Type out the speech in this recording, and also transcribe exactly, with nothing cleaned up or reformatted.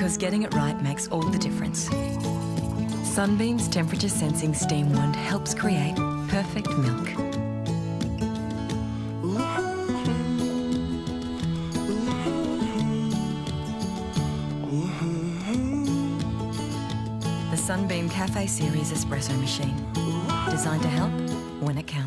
because getting it right makes all the difference. Sunbeam's temperature-sensing steam wand helps create perfect milk. The Sunbeam Cafe Series espresso machine, designed to help when it counts.